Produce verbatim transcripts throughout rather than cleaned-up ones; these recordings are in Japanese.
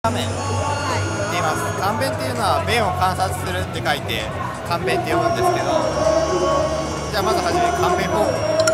仮面って言います。勘弁っていうのは弁を観察するって書いて勘弁って読むんですけど、じゃあまずはじめ勘弁方法。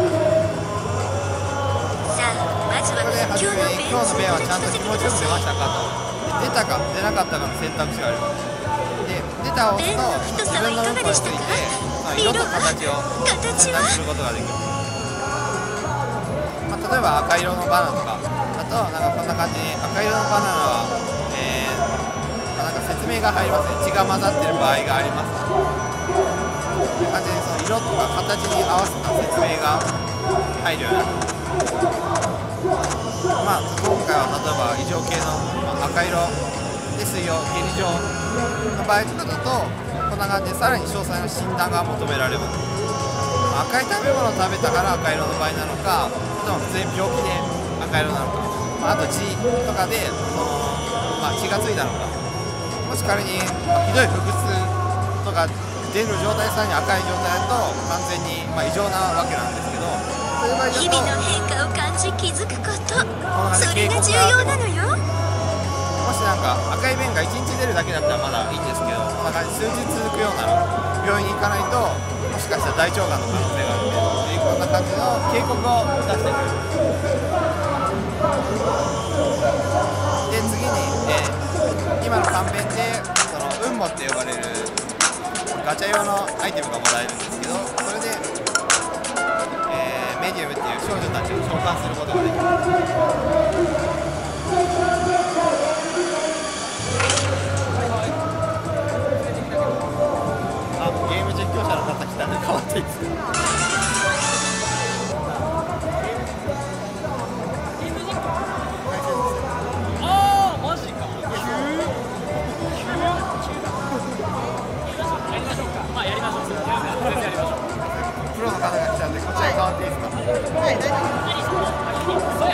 これではじめに今日の弁はちゃんと気持ちよく出ましたかと、出たか出なかったかの選択肢があります。で出たを押すと自分のうんこについて、まあ、色と形を選択することができます。まあ、例えば赤色のバナナとかだとなんかこんな感じに、赤色のバナナは、えーまあ、なんか説明が入りますね。血が混ざってる場合があります。こういう感じでその色とか形に合わせた説明が入るようになる。まあ、今回は例えば異常系の、まあ、赤色で水曜下痢状の場合とかだとこんな感じでさらに詳細な診断が求められます。赤い食べ物を食べたから赤色の場合なのか、それとも普通に病気で赤色なのか、まあ、あと血とかでその、まあ、血がついたのか、もし仮にひどい腹痛とか出る状態さらに赤い状態だと完全に、まあ、異常なわけなんですけど、そういう場合だと日々の変化を感じ気づくこと、それが重要なのよ。 もしなんか赤い便がいちにち出るだけだったらまだいいんですけど、こんな感じ数日続くようなら病院に行かないともしかしたら大腸がんの可能性があるので、こんな感じの警告を出してくれます。で次に、えー、今の勘弁でその運もって呼ばれるガチャ用のアイテムがもらえるんですけど、それで、えー、メディウムっていう少女たちを召喚することができます。ゲーム実況者の方来たんで変わっていく。 ああマジか。やりましょうか。まあやりましょう。全然やりましょう。 プロの方が来たんでこちらに変わっていいですか。はい、大丈夫。